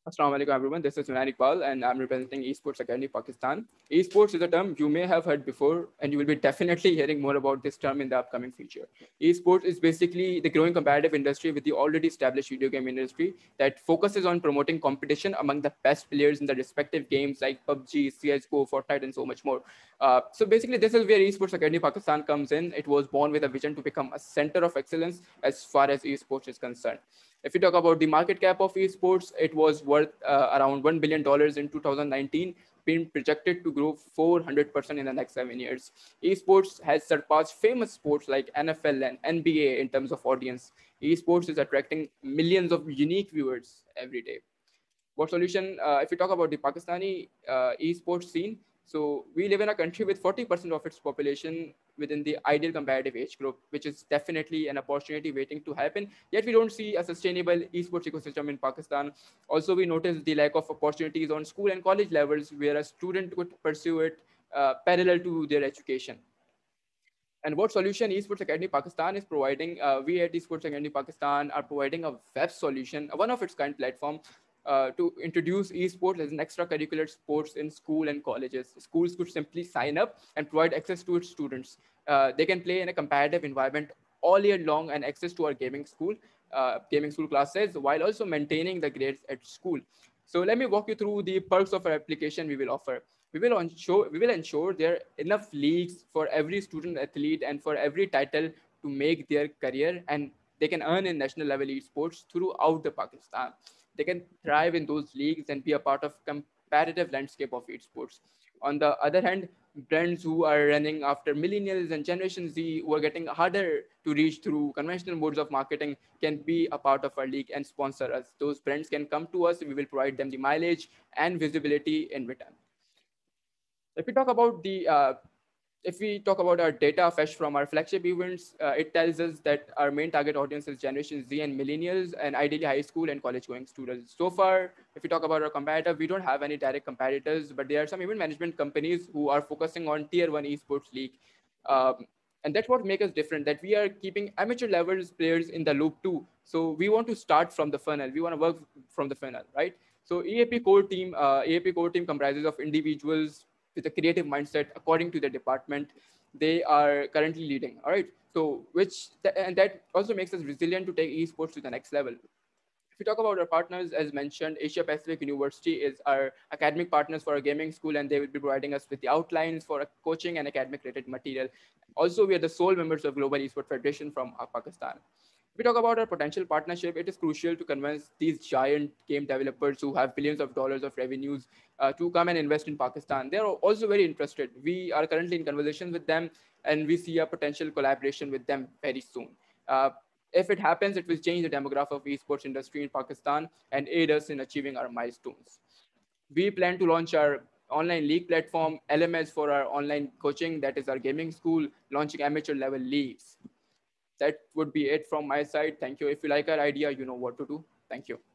Assalamu alaikum everyone. This is Yunan Iqbal and I'm representing Esports Academy Pakistan. Esports is a term you may have heard before and you will be definitely hearing more about this term in the upcoming future. Esports is basically the growing competitive industry with the already established video game industry that focuses on promoting competition among the best players in the respective games like PUBG, CSGO, Fortnite and so much more. So basically this is where Esports Academy Pakistan comes in. It was born with a vision to become a center of excellence as far as esports is concerned. If you talk about the market cap of esports, it was worth around $1 billion in 2019, being projected to grow 400% in the next 7 years. Esports has surpassed famous sports like NFL and NBA in terms of audience. Esports is attracting millions of unique viewers every day. What solution? If we talk about the Pakistani esports scene, so we live in a country with 40% of its population within the ideal comparative age group, which is definitely an opportunity waiting to happen. Yet we don't see a sustainable esports ecosystem in Pakistan. Also, we notice the lack of opportunities on school and college levels where a student could pursue it parallel to their education. And what solution Esports Academy Pakistan is providing? We at Esports Academy Pakistan are providing a web solution, one of its kind platform, to introduce esports as an extracurricular sports in school and colleges. Schools could simply sign up and provide access to its students. They can play in a competitive environment all year long and access to our gaming school classes while also maintaining the grades at school. So let me walk you through the perks of our application we will offer. We will ensure there are enough leagues for every student athlete and for every title to make their career, and they can earn in national level esports throughout the Pakistan. They can thrive in those leagues and be a part of competitive landscape of esports. On the other hand, brands who are running after millennials and Generation Z, who are getting harder to reach through conventional modes of marketing, can be a part of our league and sponsor us. Those brands can come to us. We will provide them the mileage and visibility in return. If we talk about our data fetched from our flagship events, it tells us that our main target audience is Generation Z and millennials, and ideally high school and college-going students. So far, if we talk about our competitor, we don't have any direct competitors, but there are some event management companies who are focusing on tier one esports league. Um, and that's what makes us different, that we are keeping amateur levels players in the loop too. So we want to start from the funnel. We want to work from the funnel, right? So EAP core team comprises of individuals with a creative mindset according to the department they are currently leading. All right. So and that also makes us resilient to take esports to the next level. If we talk about our partners, as mentioned, Asia Pacific University is our academic partners for our gaming school, and they will be providing us with the outlines for coaching and academic related material. Also, we are the sole members of Global Esports Federation from Pakistan. If we talk about our potential partnership, it is crucial to convince these giant game developers who have billions of dollars of revenues to come and invest in Pakistan. They are also very interested. We are currently in conversations with them, and we see a potential collaboration with them very soon. If it happens, it will change the demographic of esports industry in Pakistan and aid us in achieving our milestones. We plan to launch our online league platform, LMS, for our online coaching, that is our gaming school, launching amateur level leagues. That would be it from my side. Thank you. If you like our idea, you know what to do. Thank you.